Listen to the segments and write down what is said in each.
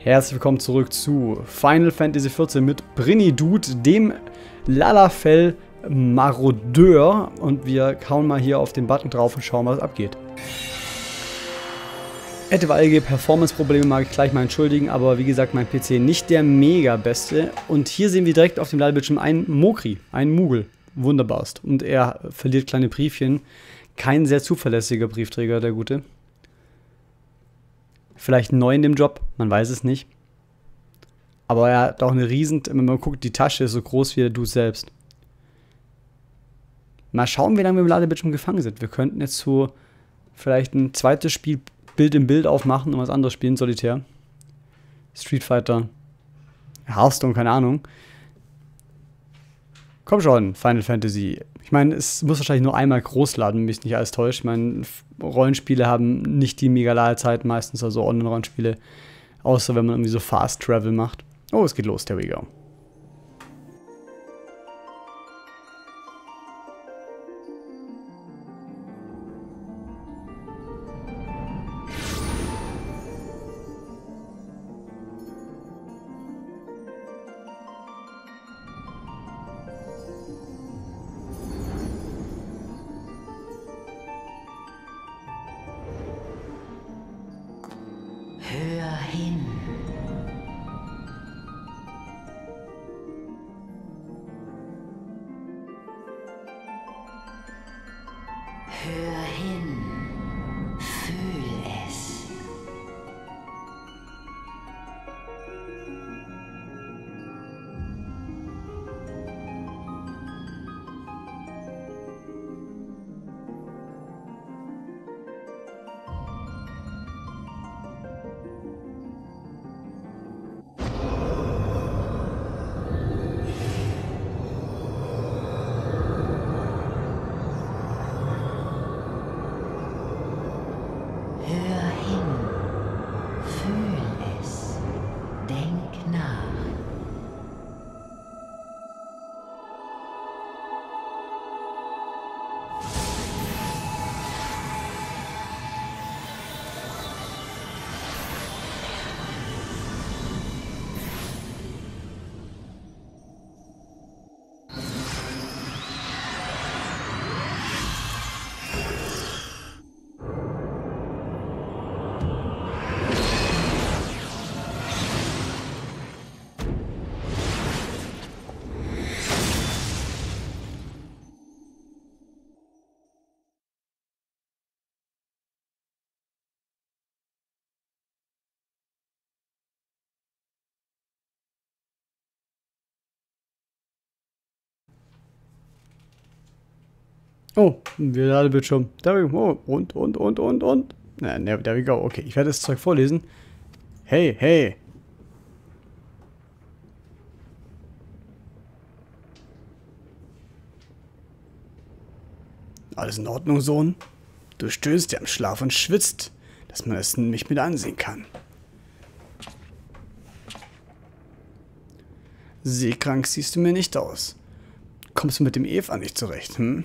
Herzlich willkommen zurück zu Final Fantasy XIV mit Brinidude, dem Lalafell Marodeur. Und wir hauen mal hier auf den Button drauf und schauen, was abgeht. Etwaige Performance-Probleme mag ich gleich mal entschuldigen, aber wie gesagt, mein PC nicht der mega beste. Und hier sehen wir direkt auf dem Ladebildschirm einen Mokri, einen Mugel. Wunderbarst. Und er verliert kleine Briefchen. Kein sehr zuverlässiger Briefträger, der Gute. Vielleicht neu in dem Job, man weiß es nicht. Aber er hat auch eine riesen, wenn man guckt, die Tasche ist so groß wie du selbst. Mal schauen, wie lange wir im Ladebildschirm gefangen sind. Wir könnten jetzt so vielleicht ein zweites Spiel Bild im Bild aufmachen und was anderes spielen, Solitär. Street Fighter, Hearthstone, keine Ahnung. Komm schon, Final Fantasy. Ich meine, es muss wahrscheinlich nur einmal groß laden, wenn mich nicht alles täuscht. Ich meine, Rollenspiele haben nicht die mega Ladezeit meistens, also Online-Rollenspiele. Außer wenn man irgendwie so Fast Travel macht. Oh, es geht los, there we go. Hör hin. Hör hin. Fühl es. Hör hin, fühl es, denk nach. Oh, wir Ladebildschirm. There we go. Oh, und. Na, there we go. Okay, ich werde das Zeug vorlesen. Hey, hey. Alles in Ordnung, Sohn? Du stöhnst ja im Schlaf und schwitzt, dass man es nicht mit ansehen kann. Seekrank siehst du mir nicht aus. Kommst du mit dem Eva nicht zurecht, hm?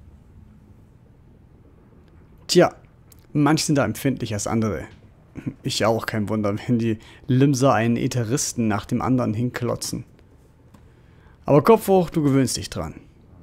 Tja, manche sind da empfindlicher als andere. Ich auch, kein Wunder, wenn die Limser einen Ätheristen nach dem anderen hinklotzen. Aber Kopf hoch, du gewöhnst dich dran.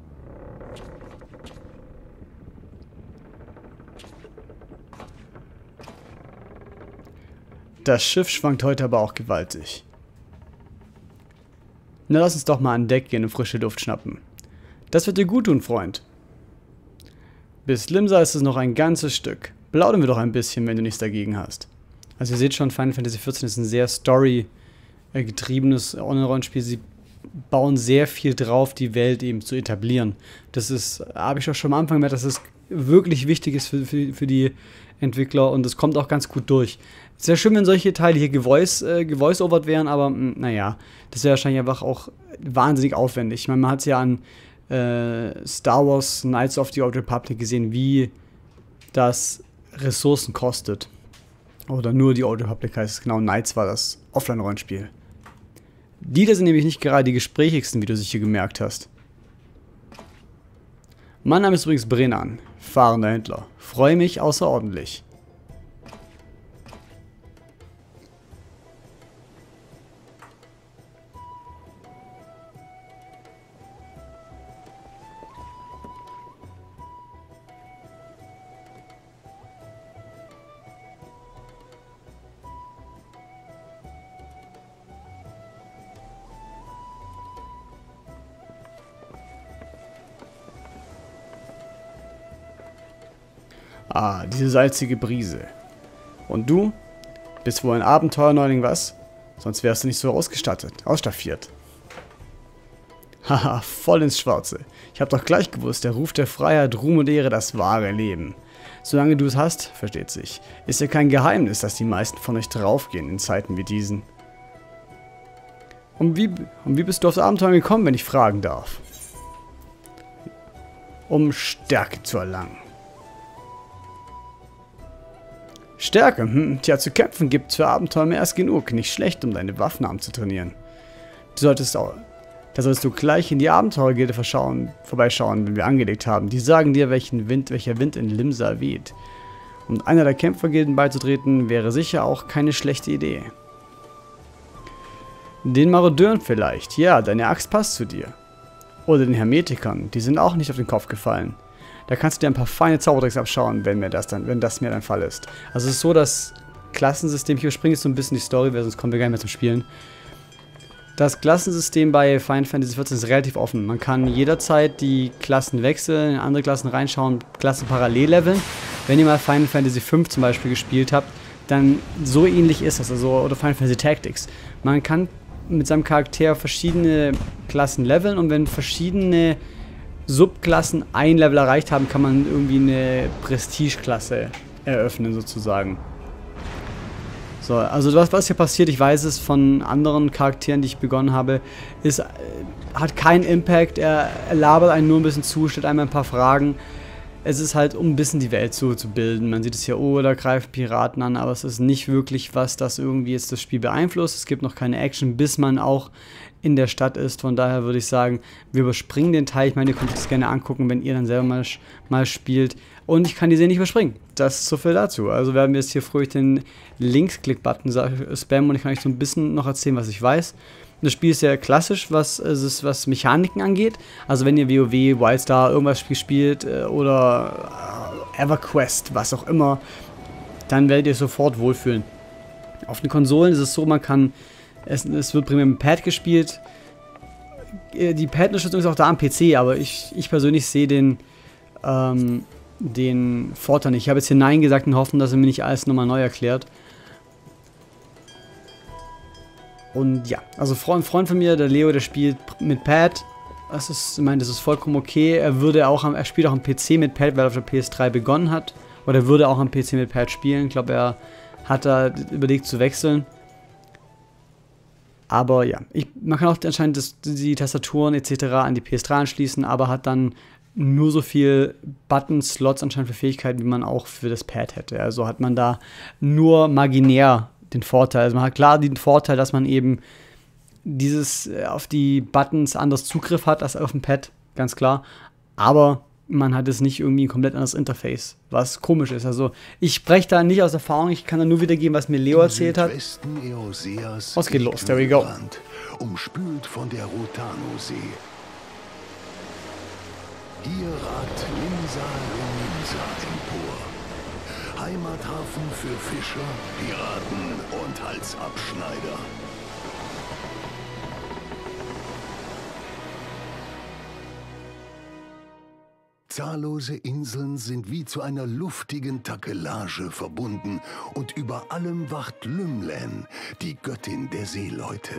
Das Schiff schwankt heute aber auch gewaltig. Na, lass uns doch mal an Deck gehen und frische Luft schnappen. Das wird dir gut tun, Freund. Bis Limsa ist es noch ein ganzes Stück. Plaudern wir doch ein bisschen, wenn du nichts dagegen hast. Also ihr seht schon, Final Fantasy XIV ist ein sehr story-getriebenes Online-Rollenspiel. Sie bauen sehr viel drauf, die Welt eben zu etablieren. Das ist, habe ich auch schon am Anfang gemerkt, dass es wirklich wichtig ist für die Entwickler und es kommt auch ganz gut durch. Sehr schön, wenn solche Teile hier gevoice-overt wären, aber naja, das wäre wahrscheinlich einfach auch wahnsinnig aufwendig. Ich meine, man hat es ja an Star Wars Knights of the Old Republic gesehen, wie das Ressourcen kostet. Oder nur die Old Republic heißt es, genau, Knights war das Offline-Rollenspiel. Die da sind nämlich nicht gerade die gesprächigsten, wie du sicher gemerkt hast. Mein Name ist übrigens Brennan, fahrender Händler. Freue mich außerordentlich. Ah, diese salzige Brise. Und du? Bist wohl ein Abenteuerneuling, was? Sonst wärst du nicht so ausstaffiert. Haha, voll ins Schwarze. Ich hab doch gleich gewusst, der Ruf der Freiheit, Ruhm und Ehre, das wahre Leben. Solange du es hast, versteht sich. Ist ja kein Geheimnis, dass die meisten von euch draufgehen in Zeiten wie diesen. Und wie bist du aufs Abenteuer gekommen, wenn ich fragen darf? Um Stärke zu erlangen. Stärke? Tja, zu kämpfen gibt's für Abenteuer mehr als genug. Nicht schlecht, um deine Waffenarme zu trainieren. Da solltest du gleich in die Abenteurergilde vorbeischauen, wenn wir angelegt haben. Die sagen dir, welcher Wind in Limsa weht. Um einer der Kämpfergilden beizutreten, wäre sicher auch keine schlechte Idee. Den Marodeuren vielleicht. Ja, deine Axt passt zu dir. Oder den Hermetikern. Die sind auch nicht auf den Kopf gefallen. Da kannst du dir ein paar feine Zaubertricks abschauen, wenn das mir dein Fall ist. Also es ist so, das Klassensystem, ich überspringe jetzt so ein bisschen die Story, weil sonst kommen wir gar nicht mehr zum Spielen. Das Klassensystem bei Final Fantasy XIV ist relativ offen. Man kann jederzeit die Klassen wechseln, in andere Klassen reinschauen, Klassen parallel leveln. Wenn ihr mal Final Fantasy V zum Beispiel gespielt habt, dann so ähnlich ist das, also, oder Final Fantasy Tactics. Man kann mit seinem Charakter verschiedene Klassen leveln und wenn verschiedene Subklassen ein Level erreicht haben, kann man irgendwie eine Prestige-Klasse eröffnen sozusagen. So, also was hier passiert, ich weiß es von anderen Charakteren, die ich begonnen habe, hat keinen Impact, er labert einen nur ein bisschen zu, stellt einem ein paar Fragen. Es ist halt, um ein bisschen die Welt zu bilden. Man sieht es hier, oh, da greifen Piraten an, aber es ist nicht wirklich was, das irgendwie jetzt das Spiel beeinflusst. Es gibt noch keine Action, bis man auch in der Stadt ist. Von daher würde ich sagen, wir überspringen den Teil. Ich meine, ihr könnt euch das gerne angucken, wenn ihr dann selber mal spielt. Und ich kann die Serie nicht überspringen. Das ist so viel dazu. Also werden wir jetzt hier fröhlich den Linksklick-Button spammen und ich kann euch so ein bisschen noch erzählen, was ich weiß. Das Spiel ist sehr klassisch, was Mechaniken angeht. Also wenn ihr WoW, Wildstar, irgendwas spielt oder EverQuest, was auch immer, dann werdet ihr euch sofort wohlfühlen. Auf den Konsolen ist es so, es wird primär mit Pad gespielt. Die Pad-Unterstützung ist auch da am PC, aber ich persönlich sehe den Vorteil nicht. Ich habe jetzt hier Nein gesagt und hoffen, dass er mir nicht alles nochmal neu erklärt. Und ja, also ein Freund von mir, der Leo, der spielt mit Pad. Das ist vollkommen okay. Er spielt auch am PC mit Pad, weil er auf der PS3 begonnen hat. Oder er würde auch am PC mit Pad spielen. Ich glaube, er hat da überlegt zu wechseln. Aber ja, man kann auch anscheinend die Tastaturen etc. an die PS3 anschließen, aber hat dann nur so viel Button-Slots anscheinend für Fähigkeiten, wie man auch für das Pad hätte. Also hat man da nur marginär den Vorteil. Also man hat klar den Vorteil, dass man eben auf die Buttons anders Zugriff hat als auf dem Pad, ganz klar. Aber man hat es nicht irgendwie ein komplett anderes Interface, was komisch ist. Also ich spreche da nicht aus Erfahrung, ich kann da nur wiedergeben, was mir Leo erzählt hat. Was geht los? There we go. Umspült von der Rotano-See. Hier ragt Limsa empor. Heimathafen für Fischer, Piraten und Halsabschneider. Zahllose Inseln sind wie zu einer luftigen Takelage verbunden und über allem wacht Lymlen, die Göttin der Seeleute.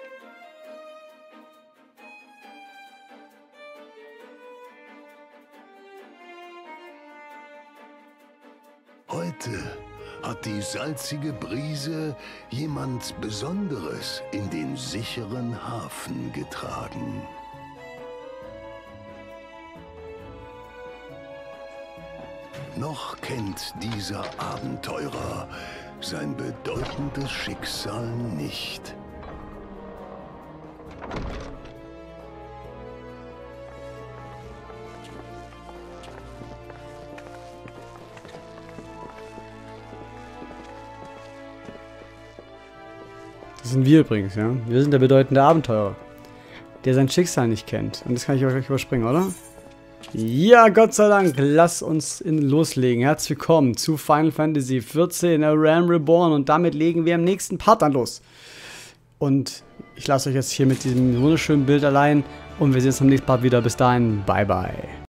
Heute hat die salzige Brise jemand Besonderes in den sicheren Hafen getragen. Noch kennt dieser Abenteurer sein bedeutendes Schicksal nicht. Das sind wir übrigens, ja. Wir sind der bedeutende Abenteurer, der sein Schicksal nicht kennt. Und das kann ich euch überspringen, oder? Ja, Gott sei Dank, lasst uns loslegen. Herzlich willkommen zu Final Fantasy XIV, A Realm Reborn. Und damit legen wir im nächsten Part dann los. Und ich lasse euch jetzt hier mit diesem wunderschönen Bild allein. Und wir sehen uns im nächsten Part wieder. Bis dahin, bye bye.